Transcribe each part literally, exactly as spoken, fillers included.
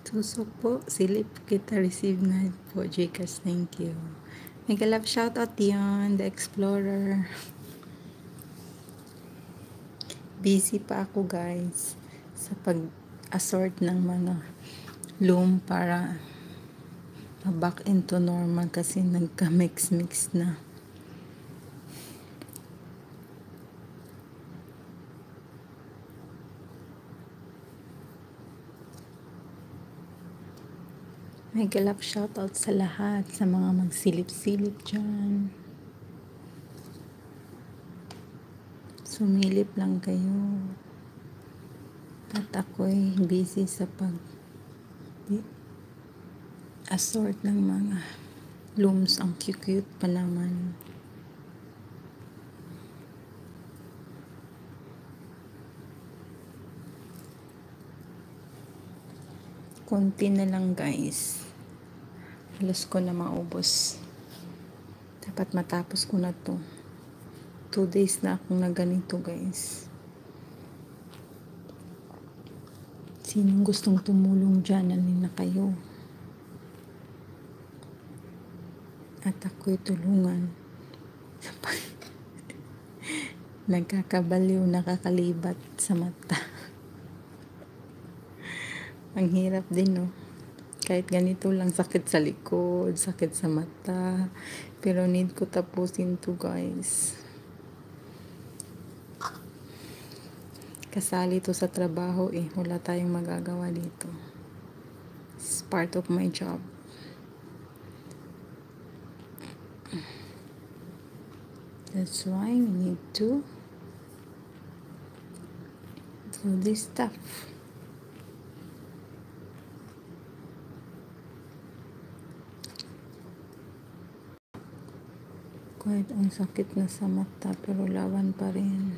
Tusok po, silip kita receive na po, Gcash, thank you. Mega love shoutout Dion, the Explorer. Busy pa ako guys sa pag-assort ng mga loom para back into normal kasi nagka-mix-mix na. Mega love shoutout sa lahat, sa mga magsilip-silip dyan. Sumilip lang kayo. At ako'y busy sa pag assort ng mga looms. Ang cute-cute pa naman. Konti na lang guys. Halos ko na maubos. Dapat matapos ko na to. Two days na akong na ganito guys. Sinong gustong tumulong dyan, nanin na kayo. At ako'y tulungan. Nagkakabaliw, nakakalibat sa mata. Ang hirap din, no? Kahit ganito lang, sakit sa likod, sakit sa mata. Pero need ko tapusin to, guys. Kasali to sa trabaho, eh. Wala tayong magagawa dito. It's part of my job. That's why we need to do this stuff. Kahit ang sakit na sa mata, pero laban pa rin.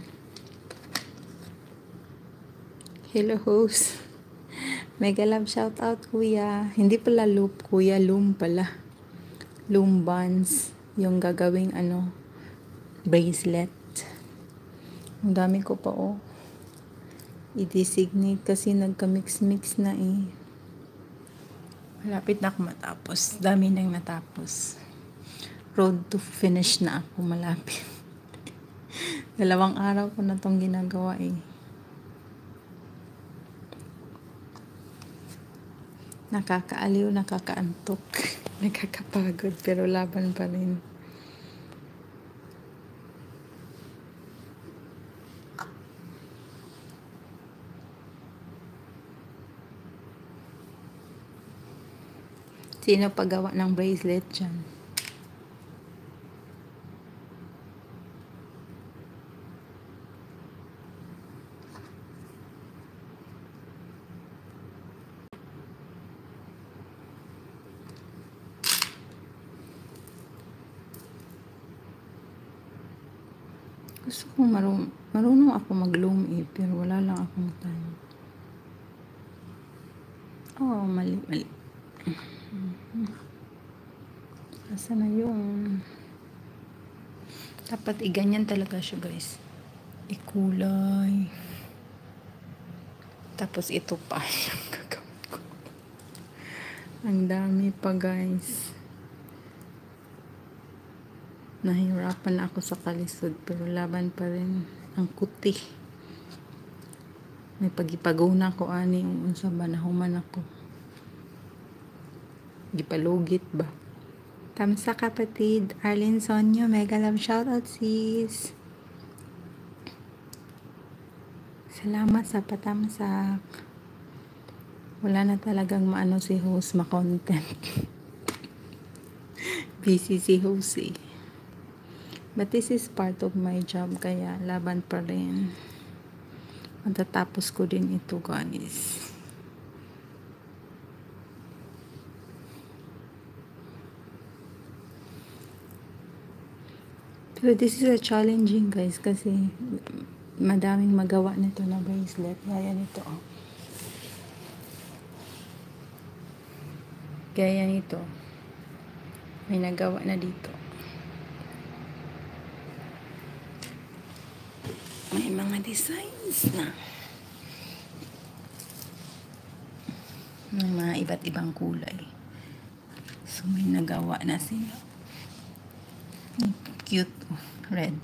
Hello, host. Mega love shout out, kuya. Hindi pala loop, kuya. Loom pala. Loom buns. Yung gagawing ano, bracelet. Ang dami ko pa, oh. I-designate kasi nagka-mix-mix na, eh. Malapit na ako matapos. Dami nang natapos. Road to finish na ako, malapit. Dalawang araw ko na tong ginagawa, eh. Nakakaaliw, nakakaantok, nakakapagod, pero laban pa rin. Sino paggawa ng bracelet dyan? Gusto kong marunong, marunong ako mag-loom, eh, pero wala lang akong time. Oh, mali, mali. Asa na yung dapat iganyan talaga siya, guys. Ikulay. Tapos ito pa yung gagawin ko. Ang dami pa, guys. Nahirapan na ako sa kalisod, pero laban pa rin ang kuti. May pagipaguna ko ani yung unsa ba nahuman ako. Gipalugit ba? Tamsa kapatid, Arlene Sonyo, mega love shoutout sis. Salamat sa patamsak. Wala na talagang maano si host, ma-content. Busy si host, eh. But this is part of my job, kaya laban pa rin. Matatapos ko din ito, guys. Pero this is a challenging, guys, kasi madaming magawa nito na bracelet. Gaya nito, oh. Gaya nito. May nagawa na dito. May mga designs na. ng mga iba't ibang kulay. So may nagawa na sila. Cute. Red.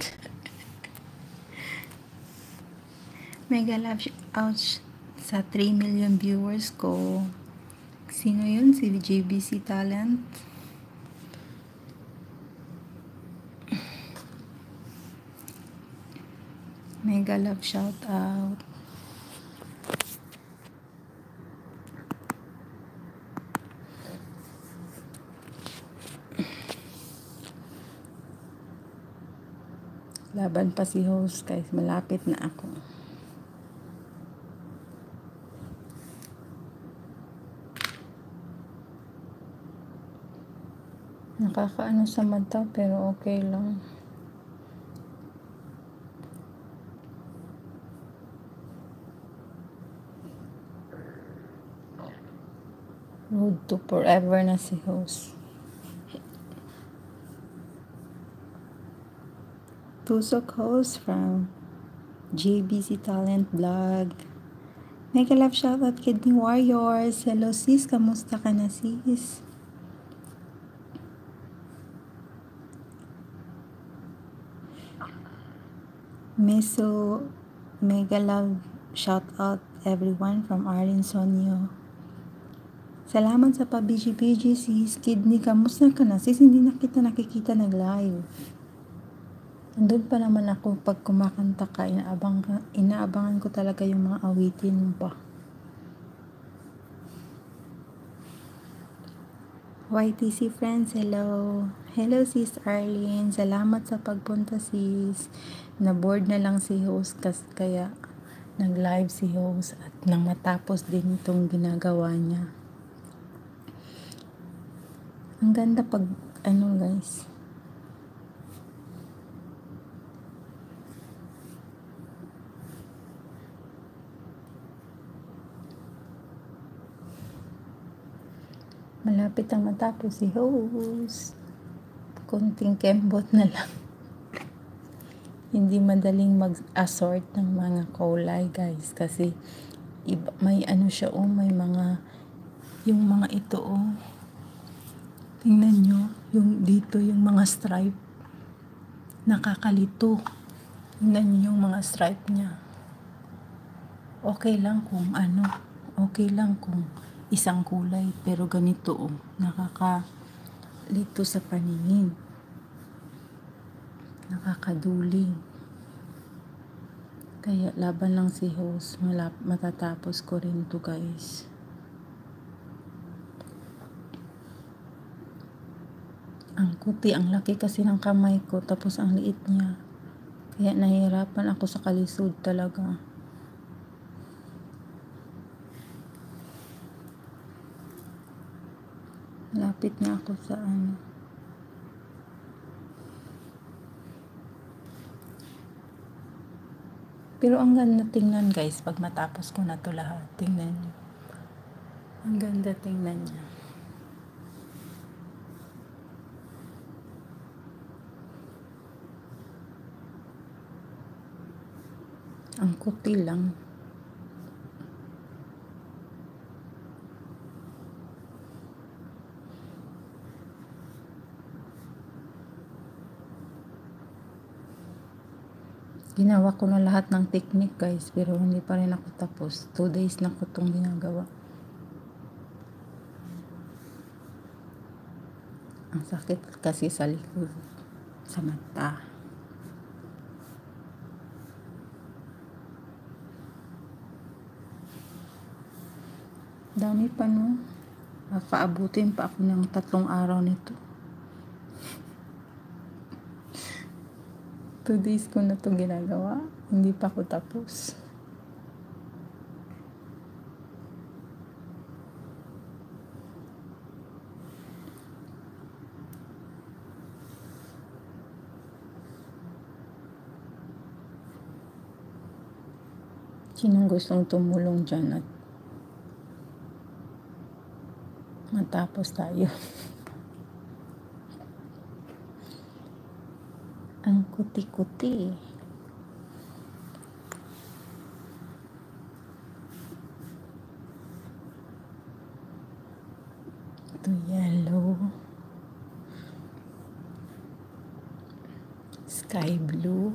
Mega love out sa three million viewers ko. Sino yun? Si J B C Talent. Mega love shout out. Laban pa si host guys, malapit na ako. Nakakaano sa mata pero okay lang. Road to forever na si host. Tusok host from J B C Talent Vlog. Mega love shoutout Kidney Warriors. Hello sis, kamusta ka na sis? Meso, mega love shoutout everyone from Arlene Sonio. Salamat sa pa-B G B G sis. Kidney, kamusta ka na sis? Hindi na kita nakikita nag-live. Andun pa naman ako pag kumakanta ka, inaabang, inaabangan ko talaga yung mga awitin mo pa. Y T C friends, hello. Hello sis Arlene, salamat sa pagpunta sis. Na-board na lang si host kas, kaya nag-live si host at nang matapos din itong ginagawa niya. Ang ganda pag ano guys. Malapit ang matapos si host. Konting kembot na lang. Hindi madaling mag-assort ng mga kulay guys. Kasi iba, may ano siya oh, may mga, yung mga ito oh. Tingnan nyo, yung dito yung mga stripe. Nakakalito. Tingnan nyo yung mga stripe niya. Okay lang kung ano, okay lang kung isang kulay, pero ganito oh, nakakalito sa paningin, nakakaduling. Kaya laban lang si host, malap, matatapos ko rin to guys. Ang kuti, ang laki kasi ng kamay ko, tapos ang liit niya, kaya nahihirapan ako sa kalisod talaga. Lapit na ako sa ano. Pero ang ganda tingnan guys, pag matapos ko na to lahat. Tingnan nyo. Ang ganda tingnan niya. Ang kuti lang. Ginawa ko na lahat ng technique guys, pero hindi pa rin ako tapos. Two days na ko itong ginagawa. Ang sakit kasi sa likod, sa mata. Dami pa no. Makaabutin pa ako ng tatlong araw nito. Two days ko na itong ginagawa. Hindi pa ako tapos. Sinong gustong tumulong dyan at matapos tayo? Ang kuti-kuti. Ito yellow, sky blue.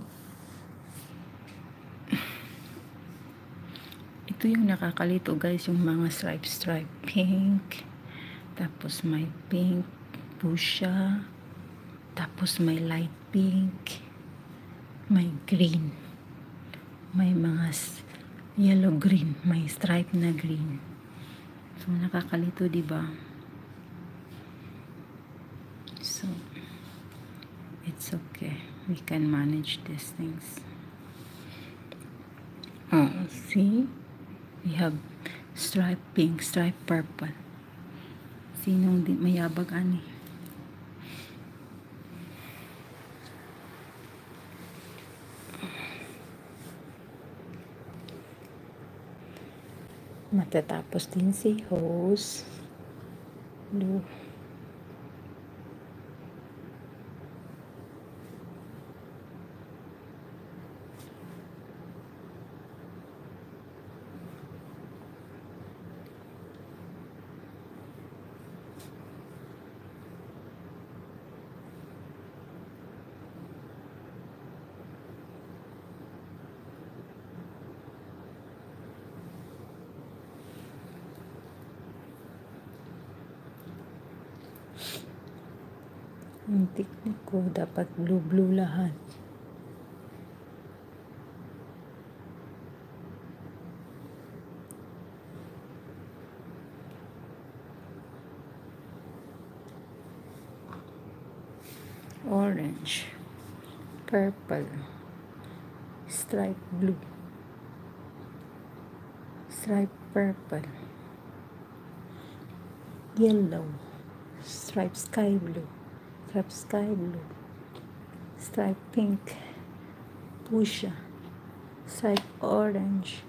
Ito yung nakakalito guys, yung mga stripe stripe pink, tapos may pink fuchsia, tapos may light pink, may green, may mga yellow green, may stripe na green. So nakakalito, di ba? So it's okay, we can manage these things. Oh, see, we have stripe pink, stripe purple. Sinong di mayabag ani? Matatapos din si Hose blue. Ang technique ko, dapat blue-blue lahat. Orange, purple, stripe blue, stripe purple, yellow, stripe sky blue, stripe sky blue, stripe pink, fuchsia, stripe orange,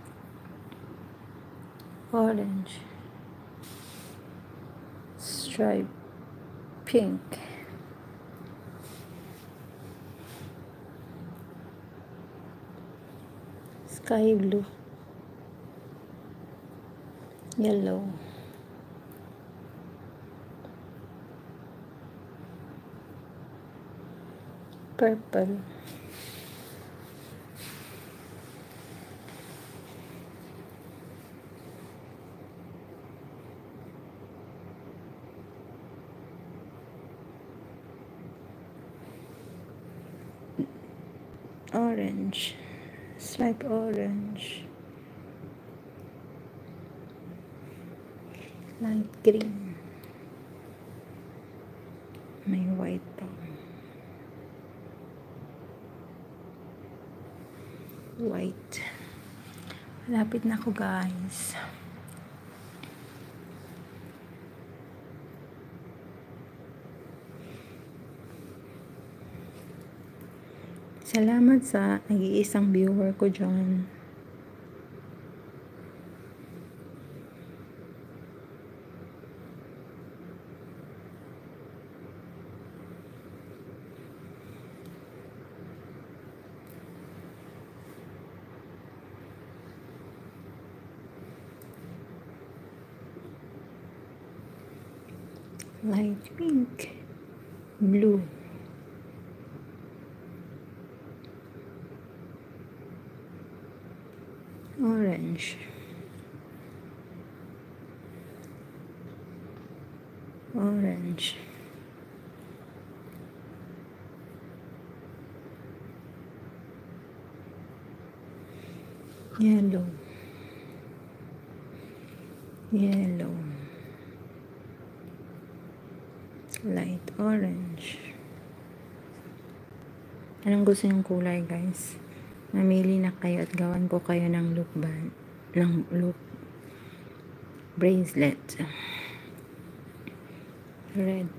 orange, stripe pink, sky blue, yellow, purple, orange, stripe orange, light green, may white pa, white. Malapit na ako guys. Salamat sa nag-iisang viewer ko dyan. Light pink, blue, orange, orange, yellow, yellow, light orange. Anong gusto niyong kulay guys? Mamili na kayo at gawan ko kayo ng loop band, ng loop bracelet. Red,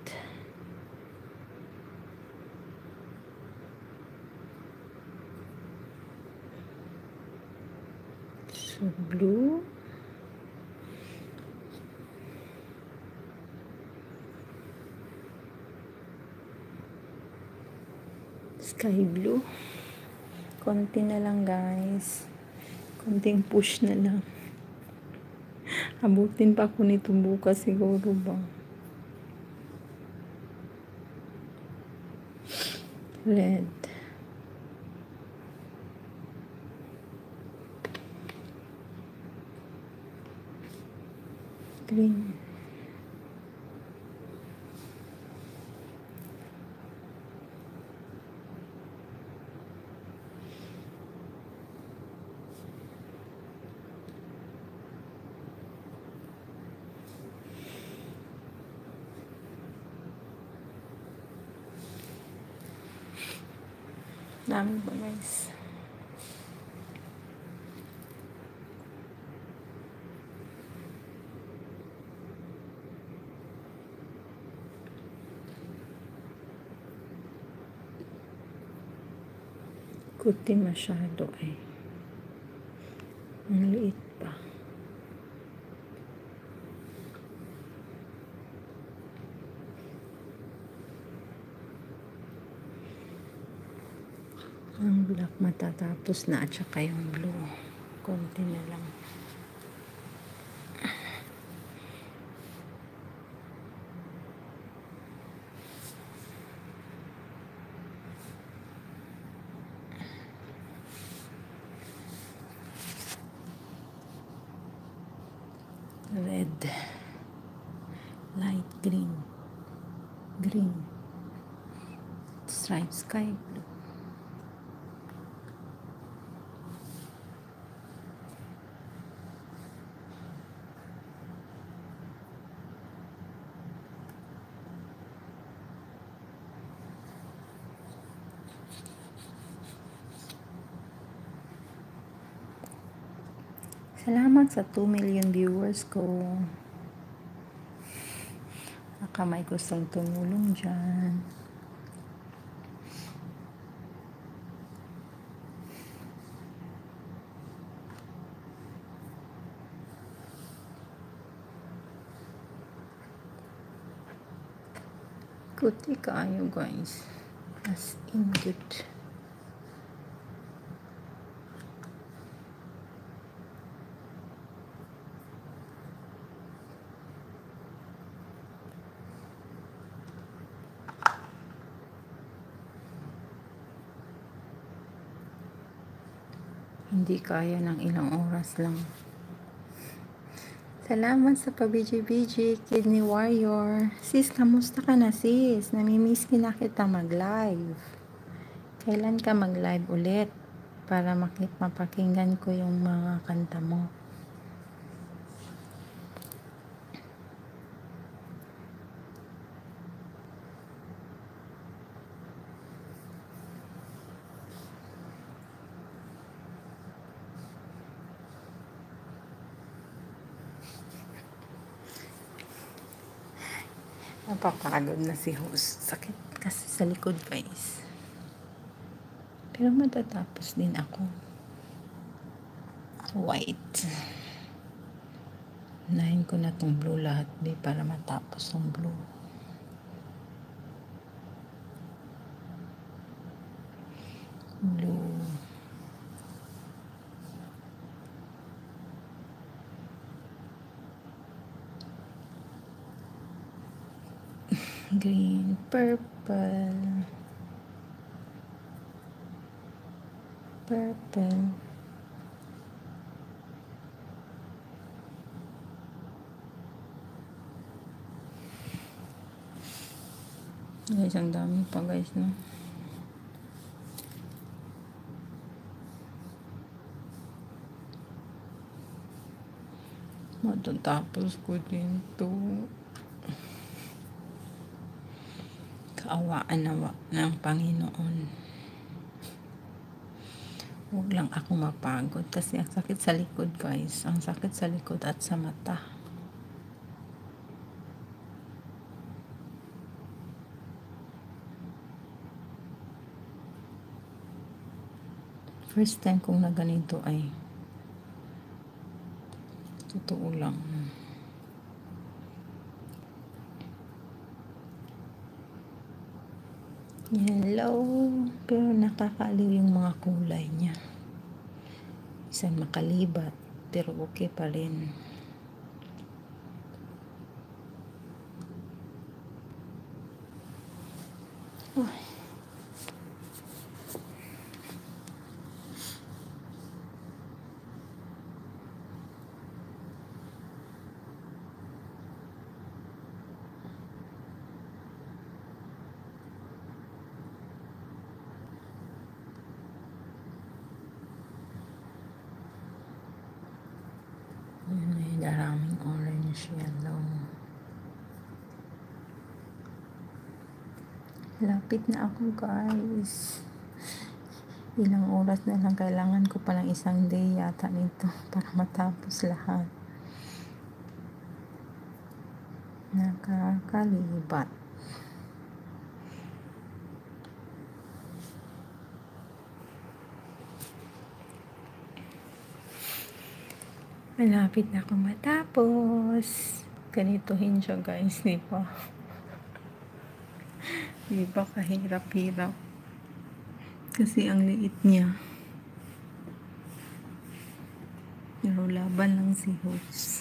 so blue, sky blue. Konti na lang guys, konting push na lang. Abutin pa ako nito bukas siguro ba. red, green, dami ba guys? Kuti masyado eh. Ang liit pa. Ang black matatapos na at saka yung blue. Konti na lang. Red, light green, green, striped sky blue. Salamat sa two million viewers ko. Baka may gustong tumulong dyan. Kuti kaayo guys. As in good. Hindi kaya ng ilang oras lang. Salamat sa pa-B G B G, Kidney Warrior. Sis, kamusta ka na sis? Namimiss na kita mag-live. Kailan ka mag-live ulit? Para makip mapakinggan ko yung mga kanta mo. Napapagod na si host. Sakit kasi sa likod guys. Pero matatapos din ako. White. Unahin ko na tong blue lahat di para matapos ang blue. Blue. Green, purple, purple, guys, ang dami pa guys, no? Matatapos ko din to. Kaawaan nawa ng Panginoon. Huwag lang ako mapagod kasi ang sakit sa likod guys. Ang sakit sa likod at sa mata. First time kong na ganito ay totoo lang. Hello, pero nakakaaliw yung mga kulay niya. Isang makalibat, pero okay pa rin. Uy. orange, yellow. Lapit na ako, guys. Ilang oras na lang, kailangan ko pa ng isang day yata nito para matapos lahat. Nakakalibat. Malapit na akong matapos. Ganituhin siya, guys, di ba? Di ba kahirap-hirap? Kasi ang liit niya. Pero laban lang si host.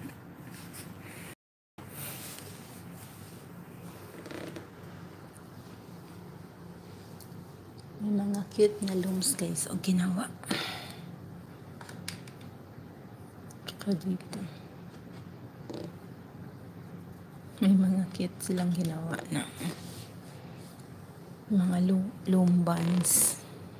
May mga cute na looms, guys, o ginawa. Tsaka dito. May mga cute silang ginawa na mga loom bands.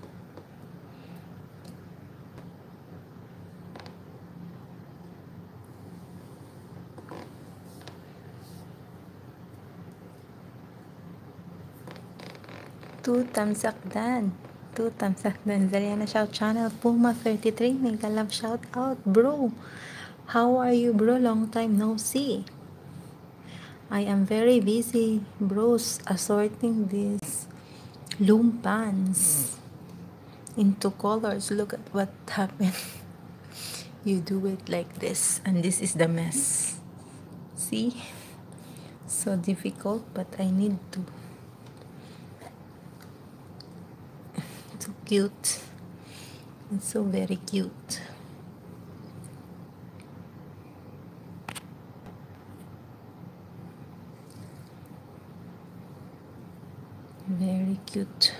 Two thumbs up dan. Two thumbs up dan. Zariana Shout Channel. Puma thirty-three. Mega love shout out. Bro. How are you, bro? Long time no see. I am very busy, bros, assorting these loom pants into colors. Look at what happened. You do it like this, and this is the mess. See? So difficult, but I need to. So cute. It's so very cute. Very cute.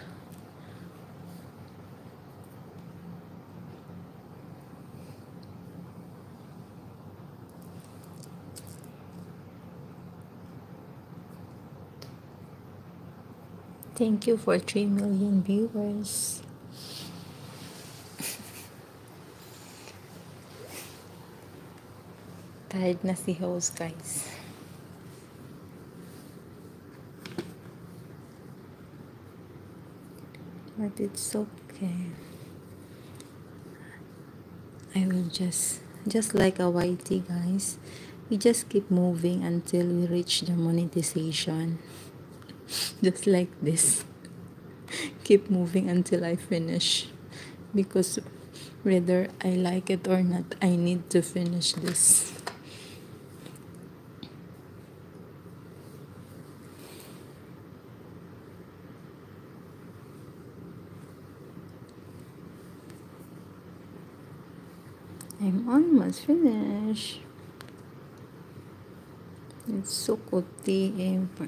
Thank you for three million viewers. Tired na si host, guys. But it's okay. I will just, just like a Y T, guys. We just keep moving until we reach the monetization. Just like this. Keep moving until I finish. Because whether I like it or not, I need to finish this. I'm almost finished. It's so kuti ever.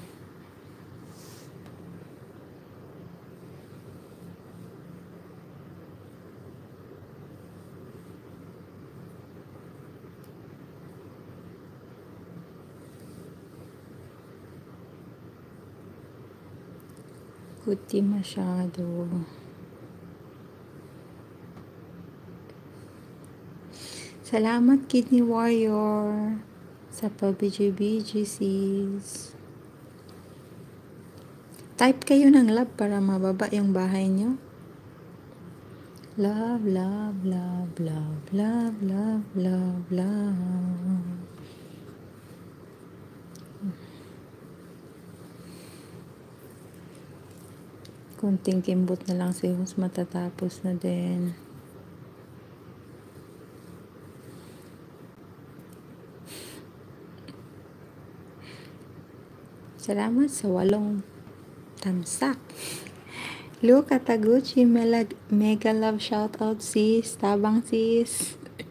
Kuti masyado. Salamat, Kidney Warrior, sa pa-B G B G sis. Type kayo ng love para mababa yung bahay nyo. Love, love, love, love, love, love, love, love. Kunting kimbot na lang si host, matatapos na din. Salamat sa walong tamsak. Luka Taguchi, mega love shout out sis. Tabang sis.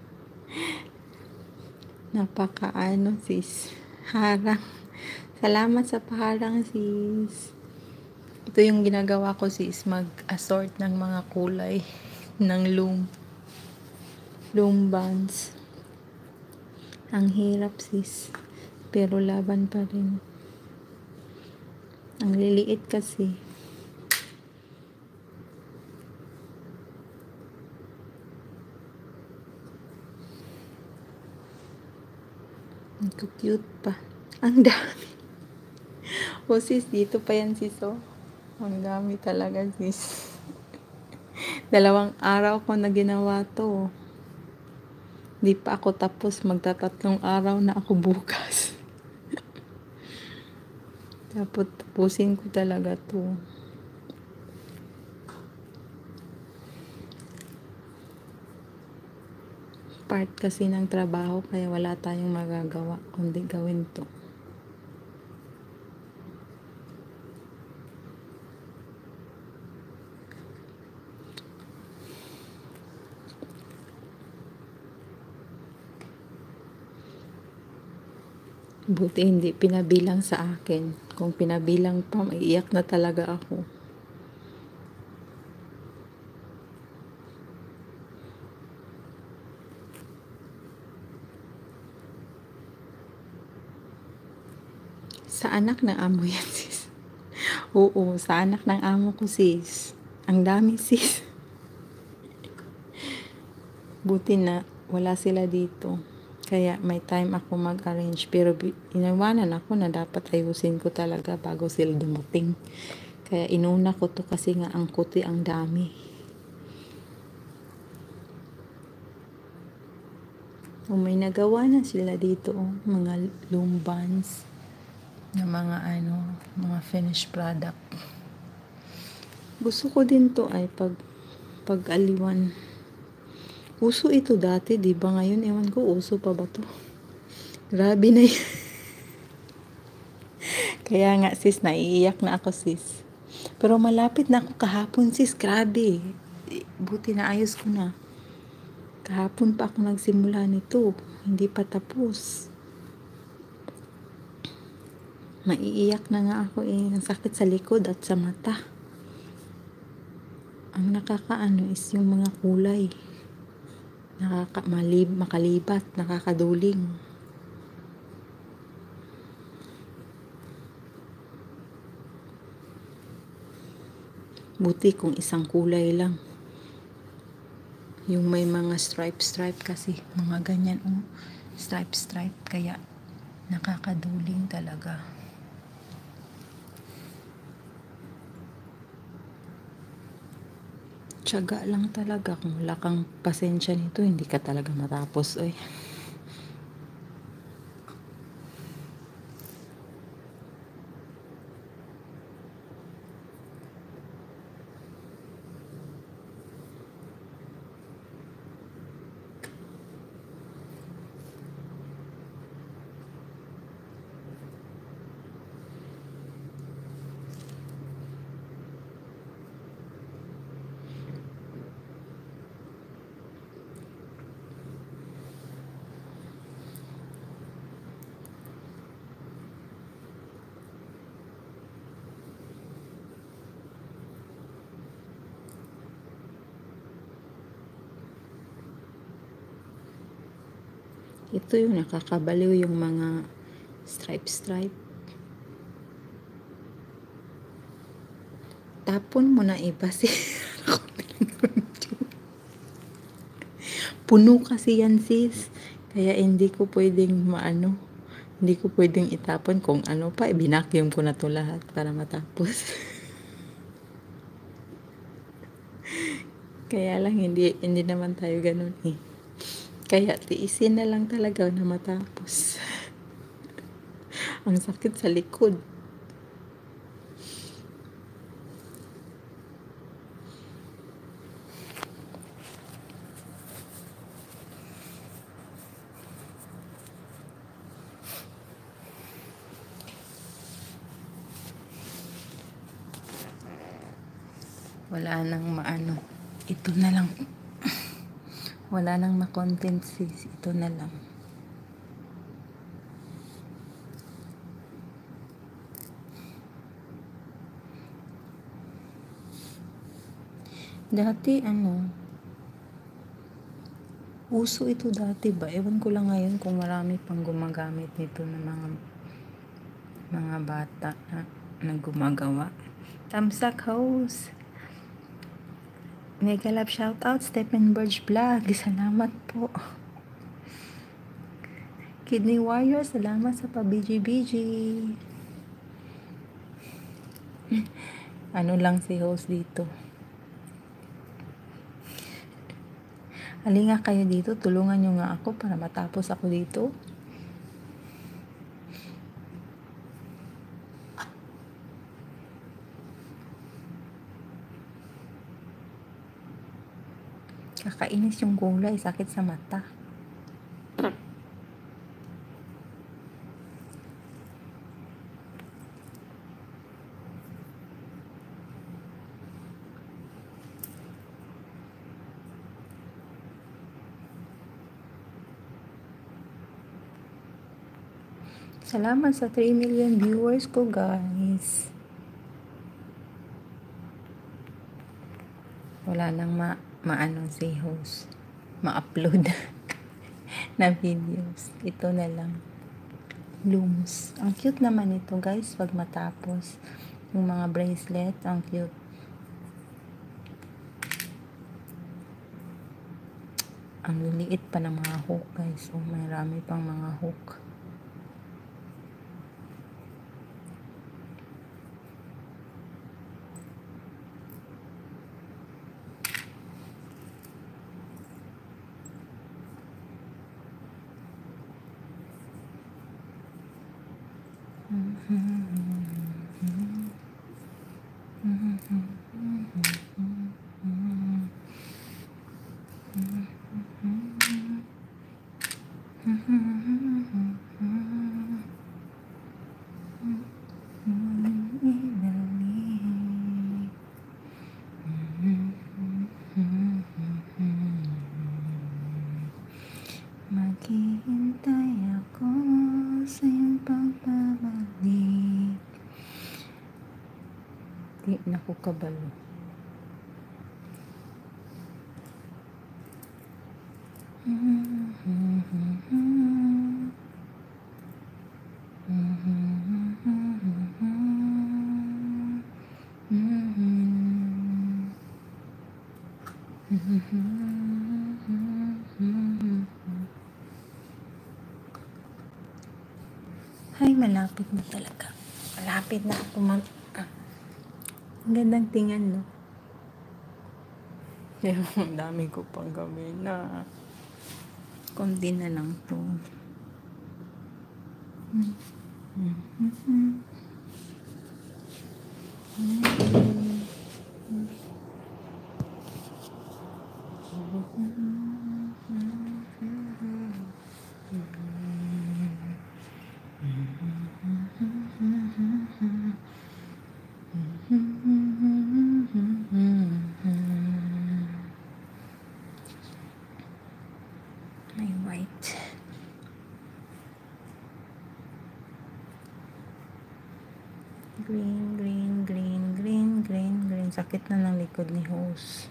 Napakaano sis. Harang. Salamat sa paharang sis. Ito yung ginagawa ko sis. Mag-assort ng mga kulay ng loom. Loom bands. Ang hirap sis. Pero laban pa rin. Ang liliit kasi. Ang cute pa. Ang dami. O sis, dito pa yan sis oh. Ang dami talaga sis. Dalawang araw ko na ginawa to. Di pa ako tapos, magtatatlong araw na ako bukas. Tapos tapusin ko talaga to. Part kasi ng trabaho kaya wala tayong magagawa kundi gawin to. Buti hindi pinabilang sa akin. Kung pinabilang pa, maiiyak na talaga ako. Sa anak ng amo yan, sis. Oo, sa anak ng amo ko, sis. Ang dami, sis. Buti na wala sila dito. Kaya may time ako mag-arrange. Pero inawanan ako na dapat ayusin ko talaga bago sila dumating. Kaya inuna ko to kasi nga ang kuti ang dami. O may nagawa na sila dito. Oh. Mga lumbans. Na mga ano, mga finished product. Gusto ko din to ay pag pag-aliwan. Uso ito dati, di ba? Ngayon, ewan ko, uso pa ba to? Grabe na yan. Kaya nga, sis, naiiyak na ako, sis. Pero malapit na ako kahapon, sis. Grabe. Buti na ayos ko na. Kahapon pa ako nagsimula nito. Hindi pa tapos. Maiiyak na nga ako eh. Ang sakit sa likod at sa mata. Ang nakakaano is yung mga kulay. Nakakamalib, makalibat, nakakaduling. Buti kung isang kulay lang. Yung may mga stripe-stripe kasi, mga ganyan, oh, stripe-stripe, kaya nakakaduling talaga. Tiyaga lang talaga. Kung wala kang pasensya nito, hindi ka talaga matapos, oy. Ito yung nakakabaliw yung mga stripe-stripe. Tapon mo na iba si puno kasi yan sis. Kaya hindi ko pwedeng maano. Hindi ko pwedeng itapon kung ano pa. Binakyum ko na to lahat para matapos. Kaya lang hindi, hindi naman tayo ganun eh. Kaya tiisin na lang talaga na matapos. Ang sakit sa likod. Wala nang maano. Ito na lang. Wala nang ma-content sis. Ito na lang. Dati ano, uso ito dati ba? Ewan ko lang ngayon kung marami pang gumagamit nito ng mga mga bata na, na gumagawa. Tamsak house. Mega love shout out Stephen Burge Vlog. Salamat po. Kidney Warrior, salamat sa pa-B G B G. Ano lang si host dito. Halika kayo dito, tulungan nyo nga ako para matapos ako dito. Kakainis yung gulay, sakit sa mata. Salamat sa three million viewers ko, guys. Wala nang ma maano si host. Ma-upload na videos. Ito na lang. Blooms. Ang cute naman ito, guys, pag matapos. Yung mga bracelet, ang cute. Ang liliit pa ng mga hook, guys. So, marami pang mga hook. Maghihintay ako sa iyong pagbabalik. Di na ko kabalo. Ay, malapit na talaga. Malapit na ako mag... Ah. Ang gandang tingnan, no? Ang dami ko pang gawin na. Kundi na lang to. May white. Green, green, green, green, green, green. Sakit na ng likod ni host.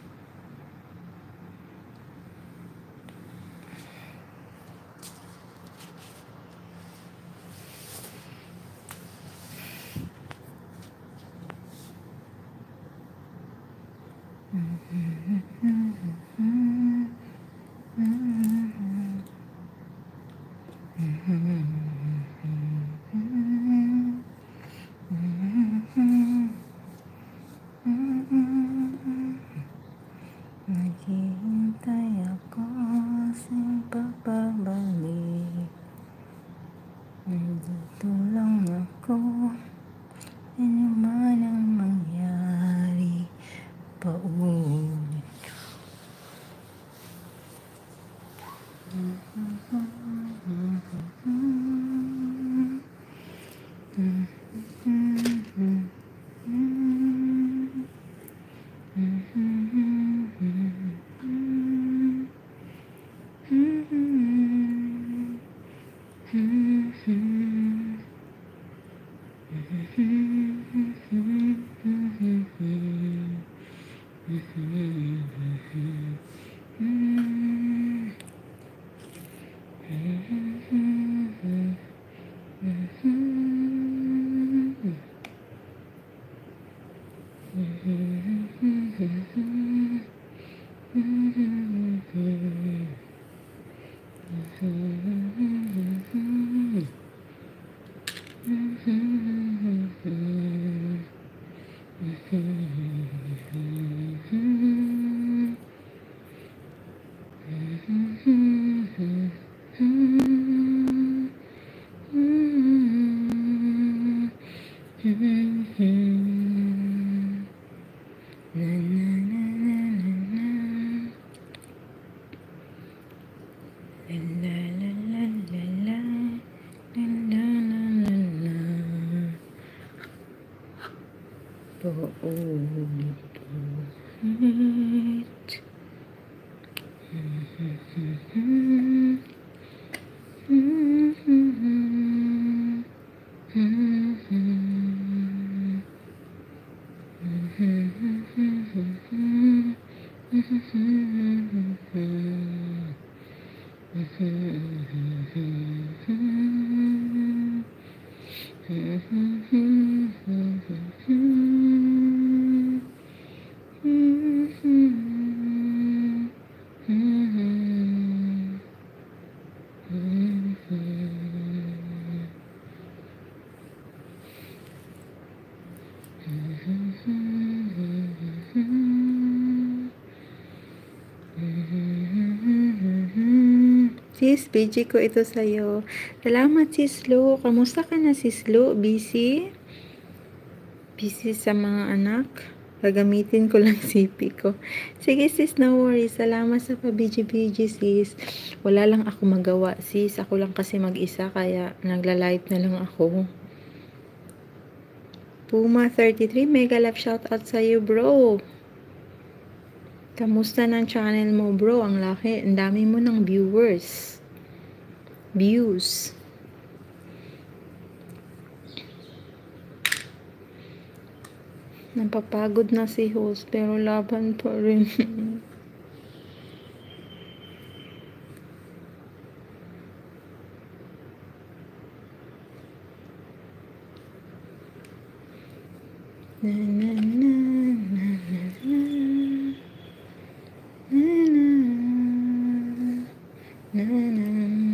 Naghihintay ako sa iyong pagbabalik. Nandito lang ako. Ano man ang mangyari, paulit. Sis, B G ko ito sa'yo. Salamat, Sis Lu. Kamusta ka na, Sis Lu? Busy? Busy sa mga anak? Gagamitin ko lang C P ko. Sige, sis, no worries. Salamat sa pa-B G B G, sis. Wala lang ako magawa, sis. Ako lang kasi mag-isa, kaya nagla-live na lang ako. Puma thirty-three, mega love shoutout sa'yo, bro. Kamusta ng channel mo, bro? Ang laki. Ang dami mo ng viewers. Views. Napapagod na si host, pero laban pa rin. na na na na na na na na na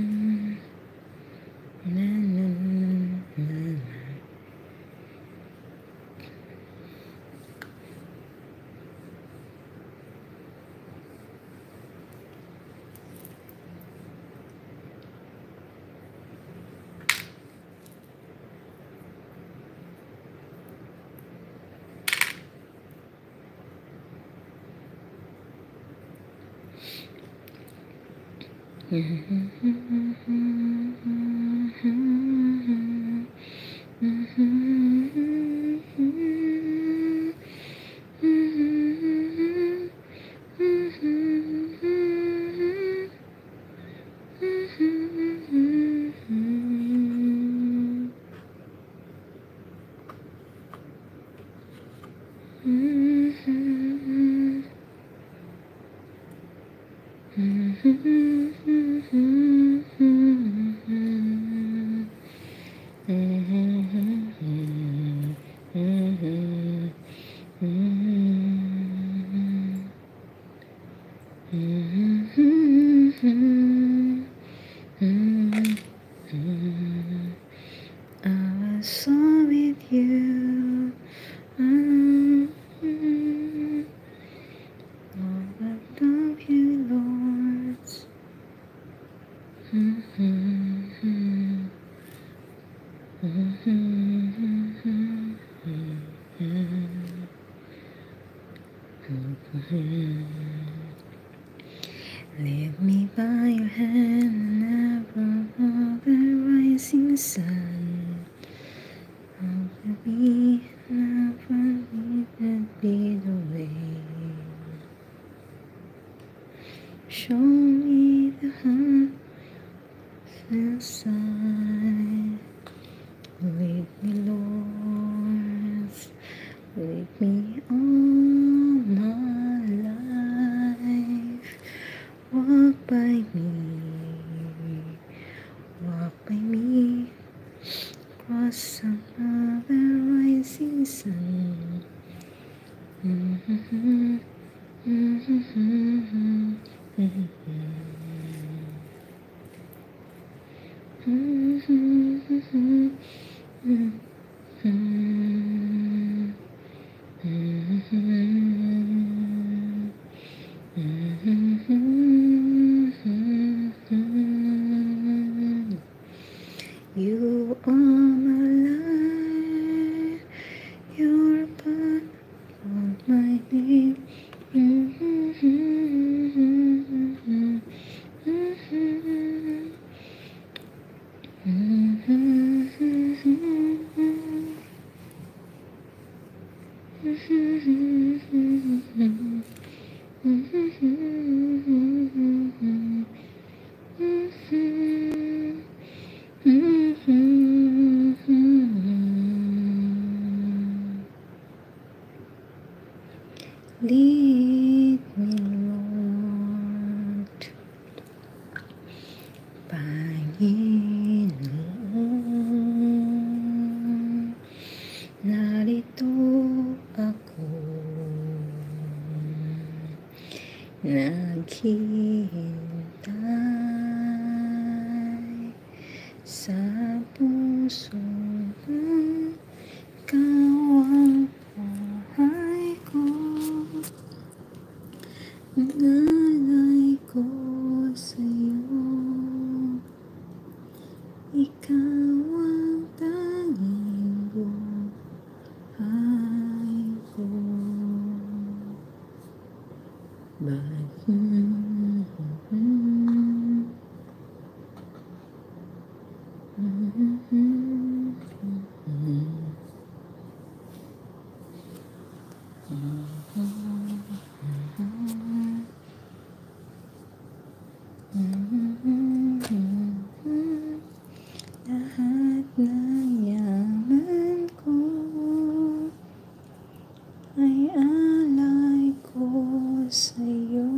I was so with you. Mm-hmm. All I love you, Lord. Mm-hmm. Lead me by your hand, never above the rising sun. I'll be, never leave and lead the way. Show me the heart inside. Lead me, Lord. Lead me all my life. Walk by me. Walk by me. Across another rising sun. Mm-hmm. Mm-hmm. Mm-hmm. sa puso ko, ikaw ang buhay ko, nalay ko sa'yo, ikaw ang tanging buhay ko. But, mm, mm, mm, mm, lahat ng yaman ko ay alay ko sa'yo,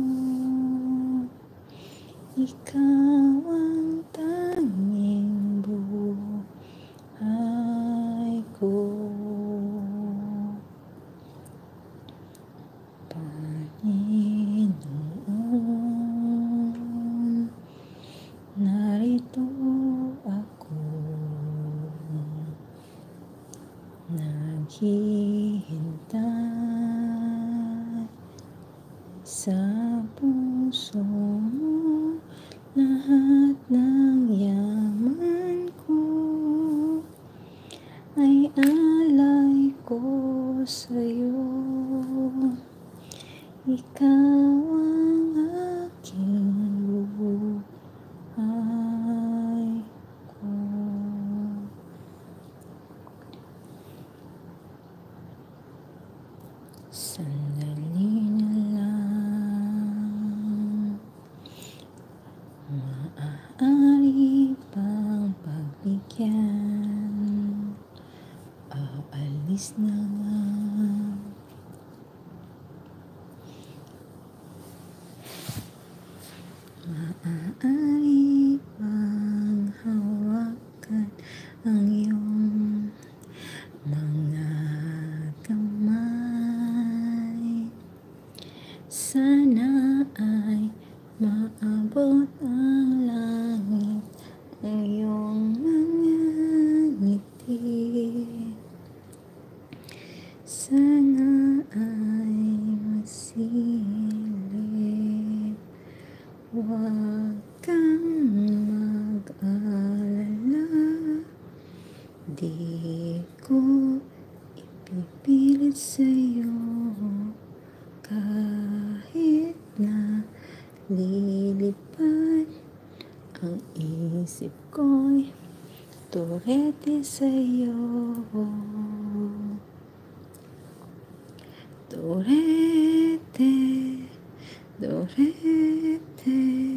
ikaw ang tanging buhay ko. Panginoon, narito ako, naghihintay sa puso mo, lahat ng yaman ko ay alay ko sa'yo, ikaw ang aking buhay ko. Sandali na lang, maaari pang pagbigyan, aalis na nga. Maaari bang hawakan ang iyong mga kamay? Sana ay maabot ang langit ang iyong mga ngiti. Sana ay masilip, huwag kang mag-alala, di ko ipipilit sa'yo kahit na lilipad ang isip ko'y turete sa'yo. Turete, turete,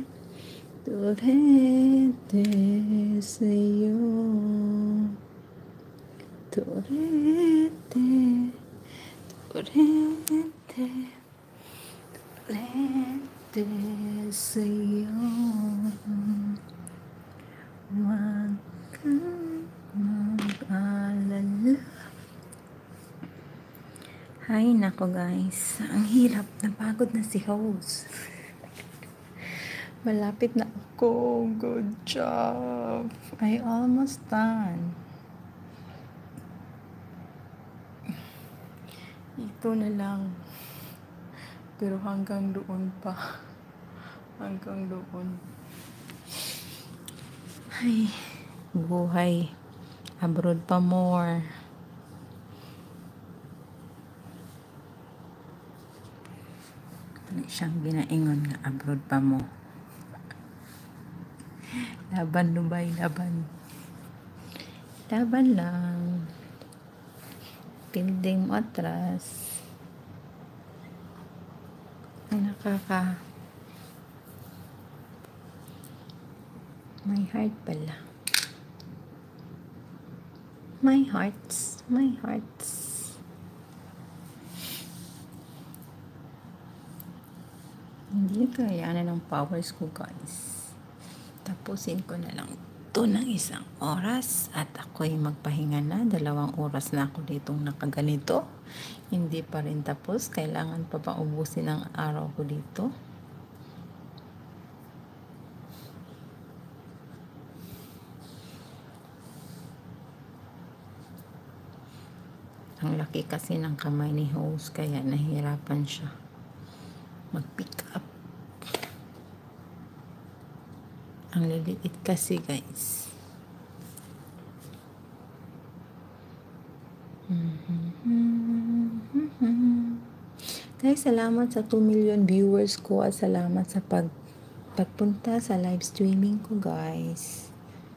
turete sa'yo. Turete, turete, turete sa'yo. Huwag kang mag-alala. Hay nako guys, ang hirap, napagod na si host. Malapit na ako. Good job. I almost done. Ito na lang. Pero hanggang doon pa. Hanggang doon. Ay, buhay. Abroad pa more. Ano siyang ginaingon nga abroad pa mo. Laban Dubai, laban. Laban lang. Pinding mo atras. Ay, nakaka. My heart pala. My hearts. My hearts. Hindi kaya na ng powers ko guys. Tapusin ko na lang ito ng isang oras at ako'y magpahinga na. Dalawang oras na ako ditong nakaganito. Hindi pa rin tapos. Kailangan pa pa ubusin ang araw ko dito. Ang laki kasi ng kamay ni host kaya nahihirapan siya mag-pick up. Ang liliit kasi guys. Guys, salamat sa two million viewers ko at salamat sa pag pagpunta sa live streaming ko guys.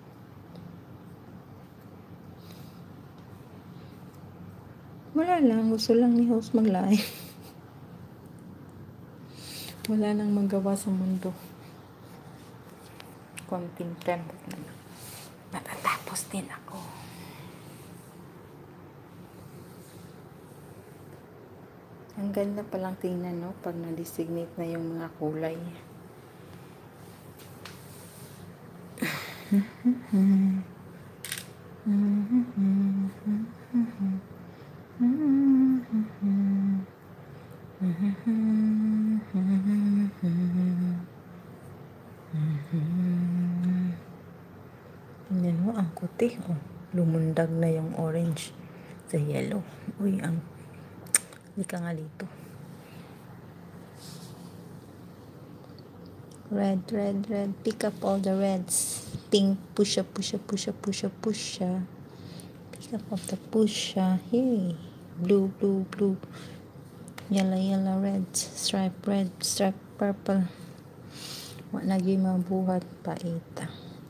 Wala lang, gusto lang ni host mag-live. Wala nang magawa sa mundo. Konting tempo lang. Matatapos din ako. Ang ganda palang tingnan, no? Pag na-designate na yung mga kulay. Tingnan mo, ang kuti. Oh, lumundag na yung orange sa yellow. Uy, ang hindi ka nga dito. Red, red, red. Pick up all the reds. Pink, pusha, pusha, pusha, pusha, pusha. Pick up all the pusha. Hey. Blue, blue, blue. Yellow, yellow, red. Stripe, red. Stripe, purple. Wa nagi mabuhat pa ita.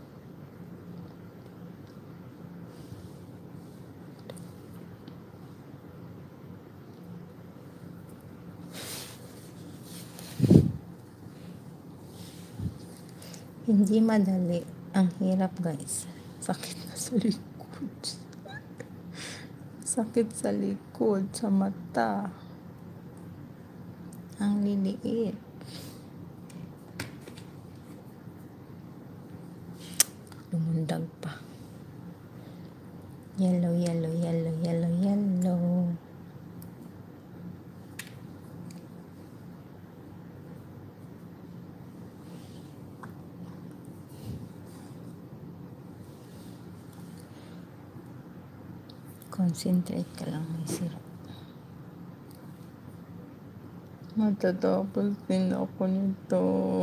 Hindi madali. Ang hirap guys. Sakit na sa likod. Sakit sa likod, sa mata. Ang liliit. Lumundag pa. Yellow, yellow, yellow, yellow, yellow. Concentrate ka lang, may sirap. Matatapos din ako nito.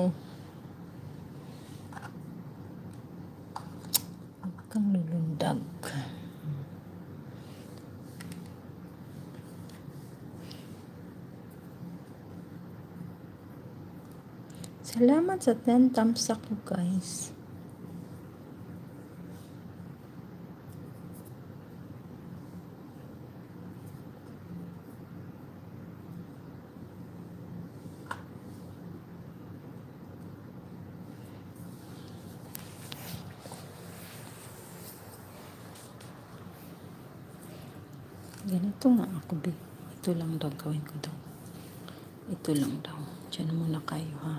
Huwag kang lulundag. Salamat sa ten thumbs up guys. Ganito nga ako, be. Ito lang daw gawin ko daw. Ito lang daw. Diyan muna kayo, ha.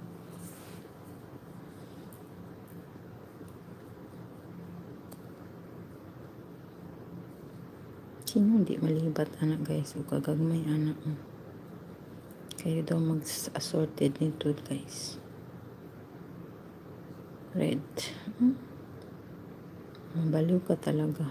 Sino hindi malibat, anak, guys? O kagagmay, anak. Kayo daw mag-assorted nito, guys. Red. Hmm? Mabaliw ka talaga.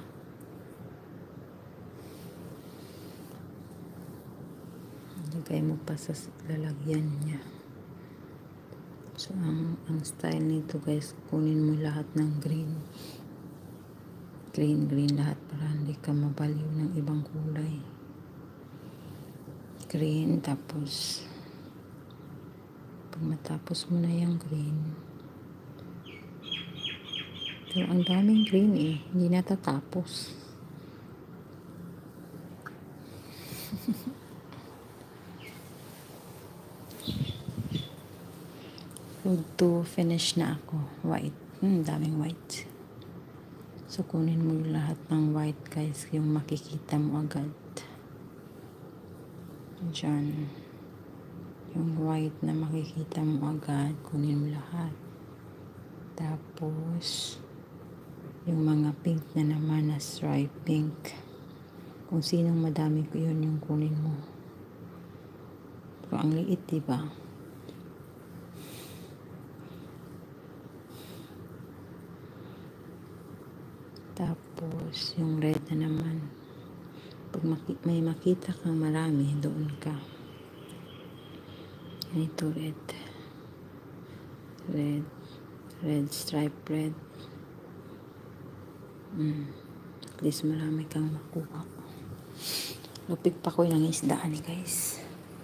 Lagay mo pa sa lalagyan niya. So, ang, ang style nito guys, kunin mo lahat ng green. Green, green lahat para hindi ka mabaliw ng ibang kulay. Green, tapos pag matapos mo na yung green. Pero ang daming green eh, hindi natatapos. Road to finish na ako. White. Hmm, daming white. So, kunin mo lahat ng white guys, yung makikita mo agad. Diyan. Yung white na makikita mo agad, kunin mo lahat. Tapos, yung mga pink na naman na stripe pink. Kung sinong madami ko yun, yung kunin mo. Pero ang liit, diba? Tapos, yung red na naman. Pag maki may makita kang marami, doon ka. Ito red. Red. Red stripe red. Mm. At least marami kang makuha. Lupig pa ko ng isdaan guys.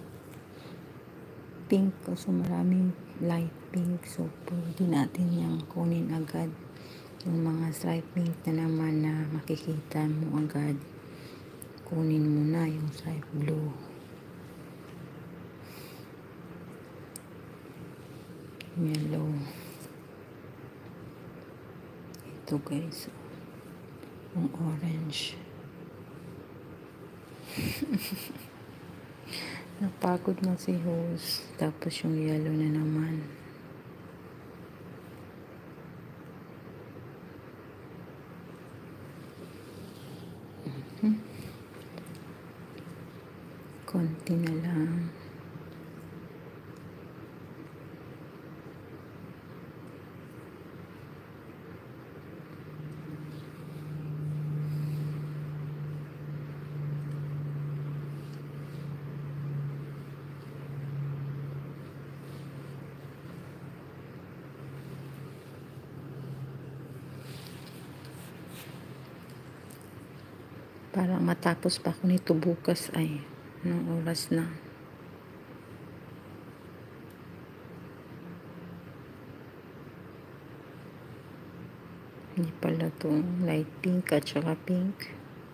Pink kasi maraming light pink. So pwede natin yung kunin agad. Yung mga stripe pink na naman na makikita mo agad. Kunin mo na yung stripe blue. Yellow. Ito guys. Yung orange. Napagod na si host. Tapos yung yellow na naman. Mm-hmm. Konti na lang. Para matapos pa ako nito bukas ay anong oras na? Hindi pala to light pink at saka pink.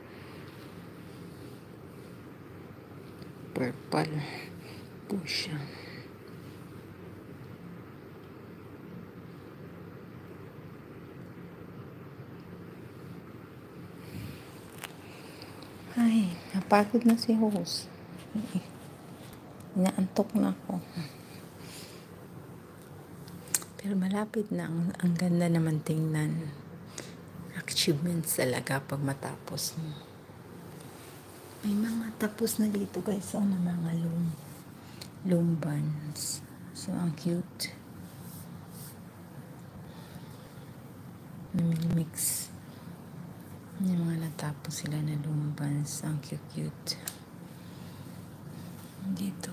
Purple po siya. Ay, napagod na si host. Inaantok na ako. Pero malapit na. Ang, ang ganda naman tingnan. Achievements talaga pag matapos mo. May mga tapos na dito guys. So, na mga loom, loom buns. So, ang cute. Mix. Yung mga natapos sila na loom buns. Ang cute-cute. Dito.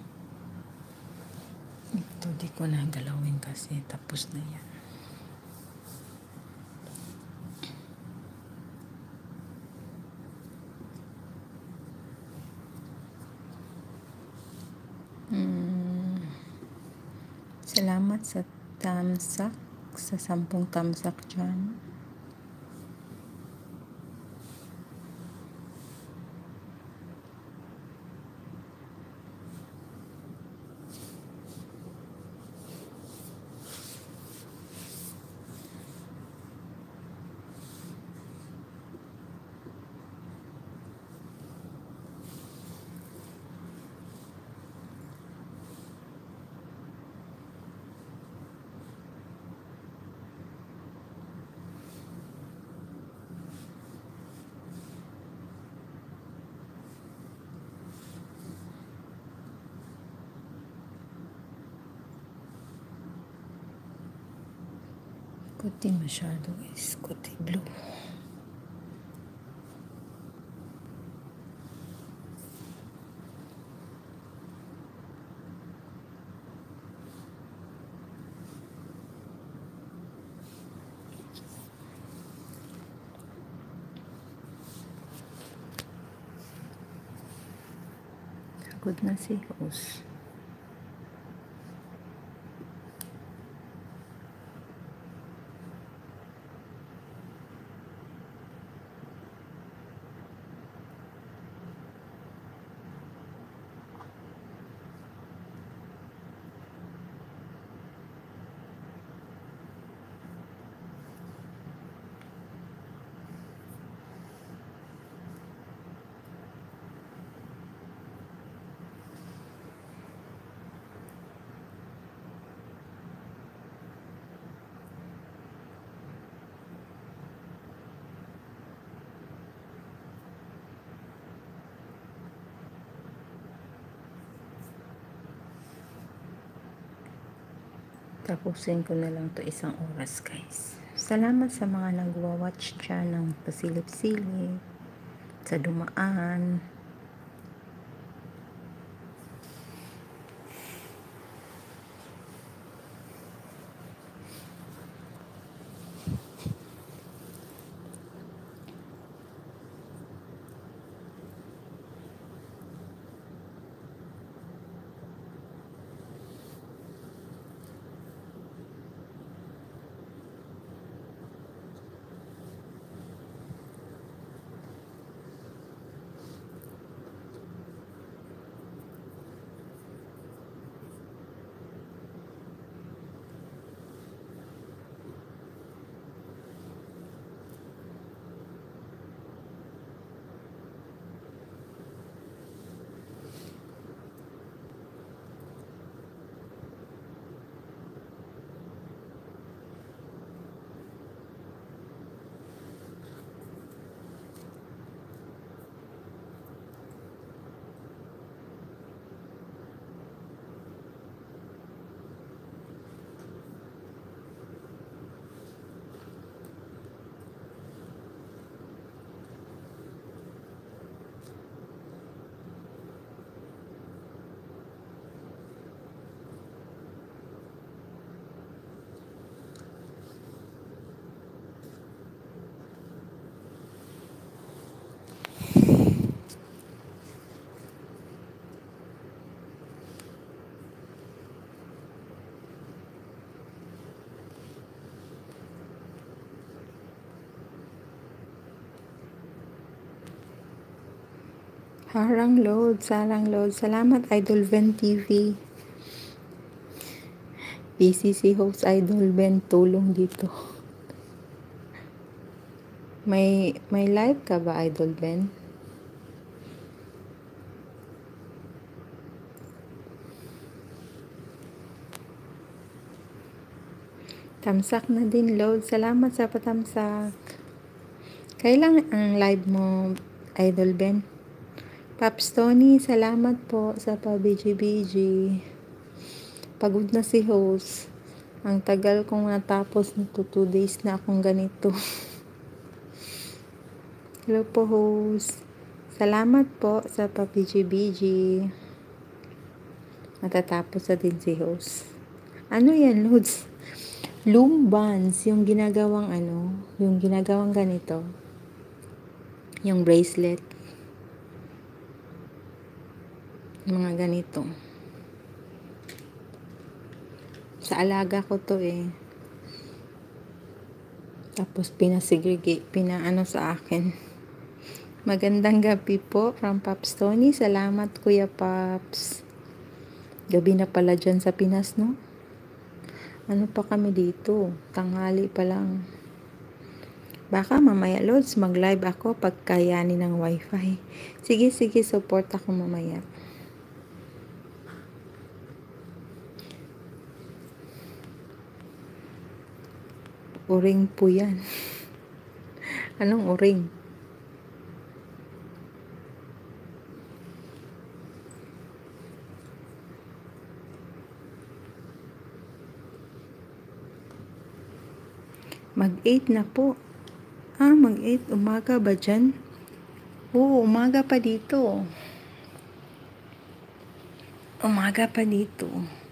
Ito, di ko na galawin kasi tapos na yan. Hmm. Salamat sa tamsak. Sa sampung tamsak dyan. Kuti masyado guys. Kuti blue. Pagod na si host. Tapusin ko na lang to isang oras guys. Salamat sa mga nagwa-watch dyan ng pasilip-silip. sa dumaan. Harang load, sarang load. Salamat Idol Ben T V. Busy si host Idol Ben, tulong dito. May may live ka ba Idol Ben? Tamsak na din load. Salamat sa patamsak. Kailan ang live mo Idol Ben? Paps Tony, salamat po sa pa-B G B G. Pagod na si host. Ang tagal kong natapos nito, two days na akong ganito. Hello po host. Salamat po sa pa-B G B G. Matatapos na din si host. Ano yan loads? Loom bands, yung ginagawang ano, yung ginagawang ganito. Yung bracelet. Mga ganito. Sa alaga ko to eh. Tapos pinasegregate, pinaano sa akin. Magandang gabi po from Paps Tony. Salamat Kuya Paps. Gabi na pala dyan sa Pinas, no? Ano pa kami dito? Tanghali pa lang. Baka mamaya loads, mag-live ako pagkayanin ng wifi. Sige, sige, support ako mamaya. Uring po yan. Anong uring? mag eight na po. Ah, mag eight. Umaga ba dyan? Oo, umaga pa dito. Umaga pa dito.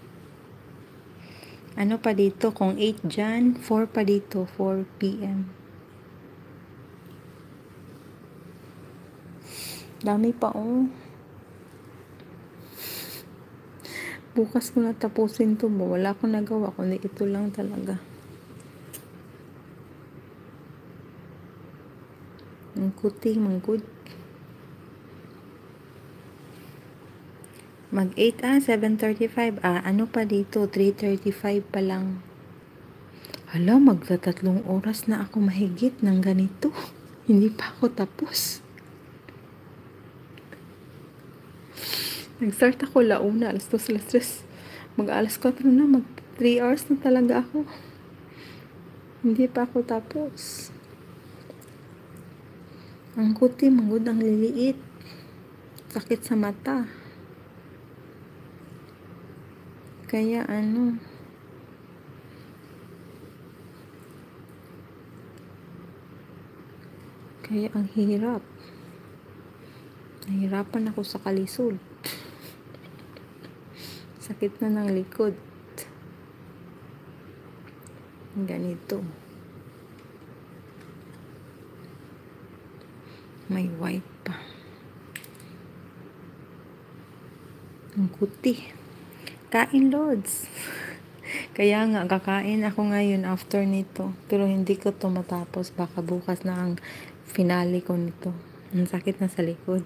Ano pa dito? Kung eight dyan, four pa dito. four p m Dami pa oh. Bukas ko natapusin to ba? Wala akong nagawa. Kundi ito lang talaga. Ang kuti, manggod. mag eight ah, seven thirty-five ah, ano pa dito, three thirty-five pa lang. Hala, magtatatlong oras na ako mahigit ng ganito. Hindi pa ako tapos. Nag-start ako launa, alas dos, alas tres. Mag-alas kwatro na, mag three hours na talaga ako. Hindi pa ako tapos. Ang kuti, manggod, ang liliit. Sakit sa mata. Kaya ano, kaya ang hirap. Nahirapan ako sa kalisod. Sakit na ng likod. Ganito. May white pa. Ang kuti. Kain, Lods. Kaya nga, kakain ako ngayon after nito. Pero hindi ko to matapos. Baka bukas na ang finale ko nito. Ang sakit na sa likod.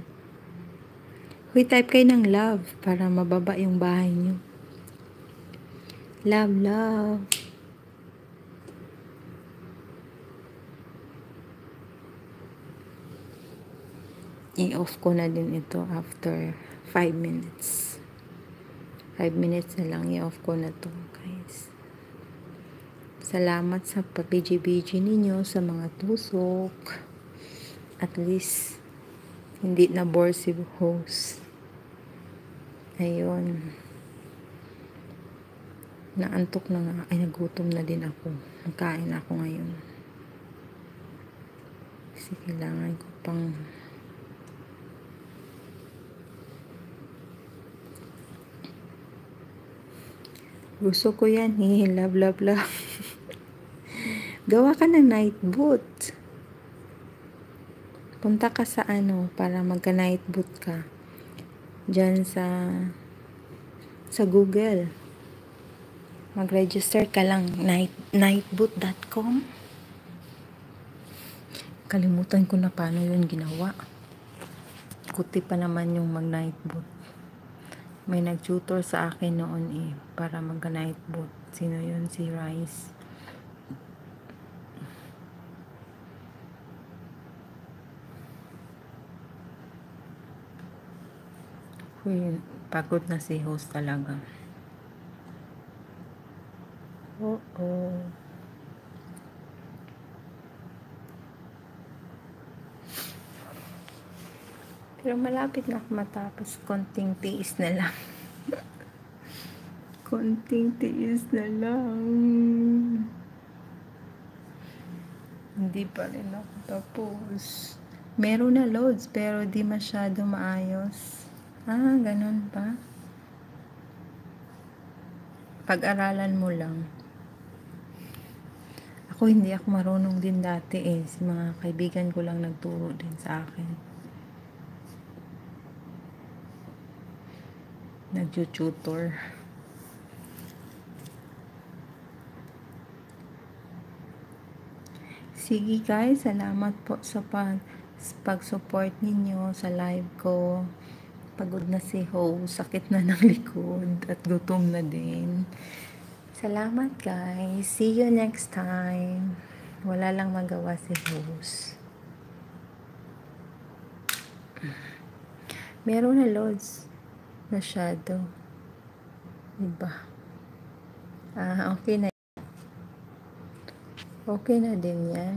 Huy, type kayo ng love para mababa yung bahay nyo. Love, love. I-off ko na din ito after five minutes. five minutes na lang i-off ko na to, guys. Salamat sa pa-B G B G ninyo, sa mga tusok. At least, hindi na bore si host. Ayun. Naantok na nga. Ay, nagutom na din ako. Magkain ako ngayon. Kasi kailangan ko pang gusto ko yan eh. Love, love, love. Gawa ka ng night boot. Punta ka sa ano para magka night boot ka. Diyan sa sa Google. Mag-register ka lang. Night, nightboot dot com. Kalimutan ko na paano yun ginawa. Kuti pa naman yung mag-night boot. May nag-tutor sa akin noon eh, para mag-night boot. Sino yun? Si Rice. Uy, pagod na si host talaga. Oo. Pero malapit na ako matapos. Konting tiis na lang. Konting tiis na lang. Hindi pa rin ako tapos. Meron na loads, pero di masyado maayos. Ah, ganun pa. Pag-aralan mo lang. Ako hindi ako marunong din dati eh. Si mga kaibigan ko lang nagturo din sa akin. Nag-tutor. Sige guys, salamat po sa pag pag-support ninyo sa live ko. Pagod na si host, sakit na ng likod at gutom na din. Salamat guys. See you next time. Wala lang magawa si host. Meron na loads. Masyado. Diba? Ah, okay na. Okay na din yan.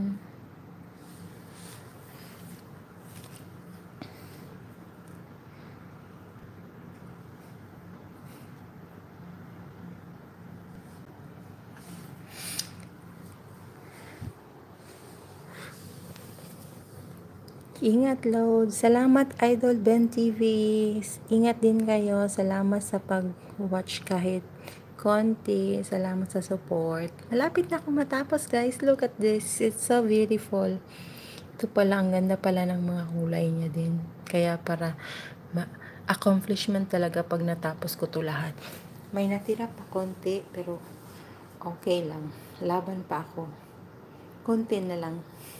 Ingat load. Salamat Idol Ben T V. Ingat din kayo. Salamat sa pag-watch kahit konti. Salamat sa support. Malapit na ako matapos guys. Look at this. It's so beautiful. Ito pala, ang ganda pala ng mga kulay niya din. Kaya para accomplishment talaga pag natapos ko to lahat. May natira pa konti pero okay lang. Laban pa ako. Konti na lang.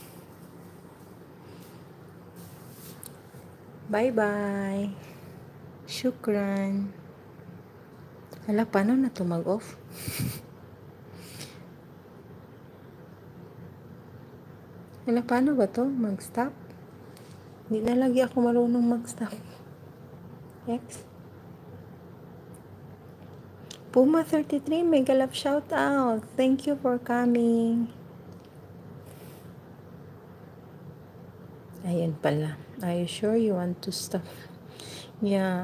Bye-bye. Shukran. Hala, paano na to mag-off? Hala, paano ba to? Mag-stop? Hindi na lagi ako marunong mag-stop. X. Puma thirty-three, mega love shout out. Thank you for coming. Ayan pala. Are you sure you want to stop? Yeah.